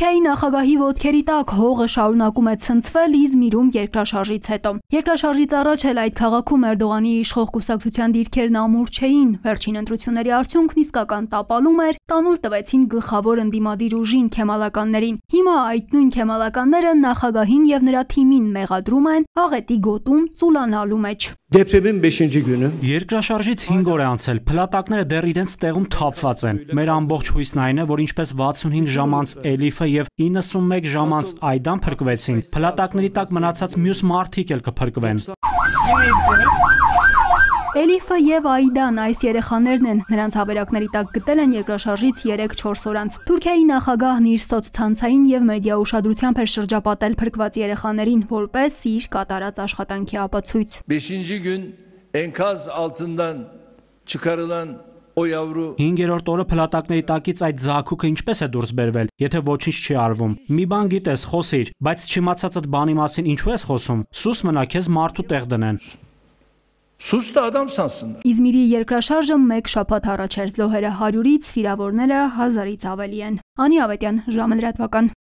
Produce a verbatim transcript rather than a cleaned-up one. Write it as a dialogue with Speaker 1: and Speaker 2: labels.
Speaker 1: Թուրքիայի նախագահի ոտքերի տակ հողը շարունակում է ցնցվել Իզմիրում երկրաշարժից հետո։ Երկրաշարժից առաջ էլ այդ քաղաքում Էրդողանի իշխող կուսակցության դիրքերն ամուր չէին։ Վերջին ընտրությունների արդյունքն իսկական տապալում էր, տանուլ տվեցին գլխավոր ընդդիմադիր ուժին քեմալականներին։ Հիմա այդ նույն քեմալականները նախագահին եւ նրա թիմին մեղադրում են աղետի գոտում ծուլանալու մեջ։
Speaker 2: Depremin beşinci günü.
Speaker 3: Երկրաշարժից հինգ օր է անցել, փլատակները դեռ իրենց տեղում թափված են։ Մեր ամբողջ հույսն այն է, որ ինչպես վաթսունհինգ ժամ անց Էլիֆը եւ իննսունմեկ ժամ անց Այդան փրկվեցին, փլատակների տակ մնացած մյուս մարդիկ էլ կփրկվեն։
Speaker 1: Էլիֆը եւ Այդան այս երեխաներն են, նրանց հավերակների տակ գտել են երկրաշարժից երեք-չորս օր անց։ Թուրքիայի նախագահն իր սոցցանցային եւ մեդիա ուշադրությամբ էր շրջապատել փրկված երեխաներին, որպես իր կատարած աշխատանքի ապացույց։
Speaker 4: Beşinci gün enkaz altından çıkarılan o yavru
Speaker 3: Հինգերորդ օրը փլատակների տակից այդ զաքուկը ինչպես է դուրս բերվել, եթե ոչինչ չի արվում։ Մի բան գիտես, խոսիր, բայց չիմացածդ բանի մասին ինչու ես խոսում։ Սուս մնա քեզ մարդու տեղ դնեն։
Speaker 4: sus da adam sansınlar.
Speaker 1: Իզմիրի երկրաշարժը մեկ շաբաթ առաջ էր, զոհերը հարյուրից, վիրավորները հազարից ավելի են։ Անի Ավետյան, ժամը լրատվական։